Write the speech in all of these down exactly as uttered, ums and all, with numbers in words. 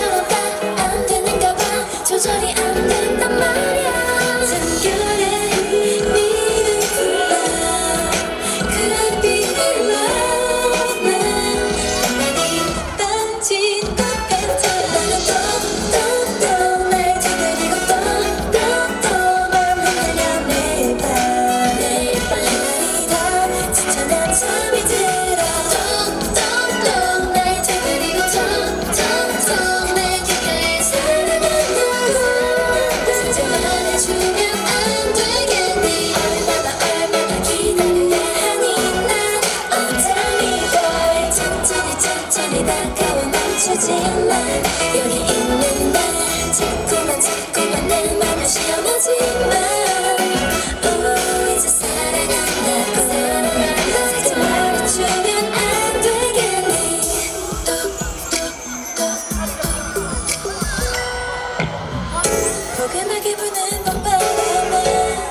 맘처럼 딱 안 되는가 봐. 조절이 안 된단 말이야. 숨결에 니를 불러 Could be in love now. 가만히 빠진 것 같아. 나는 또또또 날 두드리고 또또또 맘 흔들려 매일 밤 가만히 다 지쳐난 잠이 들어. 또또또 날 두드리고 톡톡톡 내 귓가에 사랑한다고 진짜 말해주면 안 되겠니. 얼마나 얼마나 기다려야 하니. 난 어쩌니 널 천천히 천천히 다가와 멈추지만 여기 있는 날 자꾸만 자꾸만 내 맘을 시험하지만 오 이제 사랑한다고 살짝 말해주면 안 되겠니. 똑똑똑 포근하게 부는 봄바람아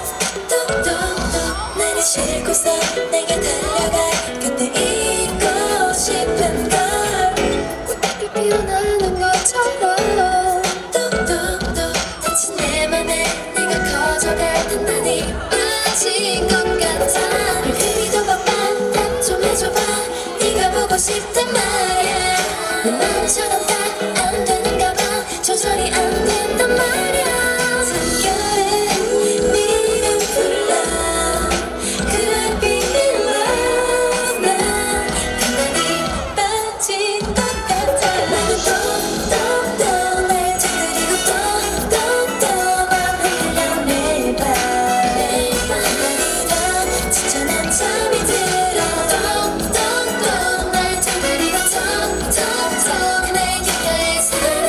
똑똑똑 나를 싣고서 내게 달려가 곁에 있고 싶은 걸 꽃이 피어나는 것처럼 똑똑똑 다친 내 맘에 내가 커져갈 듯하니 빠진 것 같아. 얼굴이도 바빠 답 좀 해줘봐. 네가 보고 싶단 말이야. 내 맘처럼 딱 안 되는가 봐. 조절이 안 된단 말이야. 숨결에 니를 불러 Could be in love now. 가만히 빠진 것 같아. 나는 또또또 날 두드리고 또또또 맘 흔들려 매일 밤 가만히 다 지쳐난 잠이 들어. 또또또 날 두드리고 톡톡톡 내 귓가에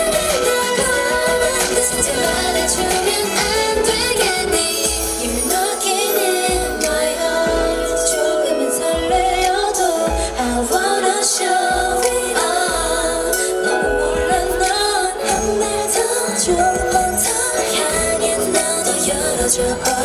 사랑한다고 진짜 말해주면 안 되겠니. You're knocking in my heart. 조금은 설레어도 I wanna show it all. 너무 몰라 넌 한 발 더 조금만 더 향해 너도 열어줘.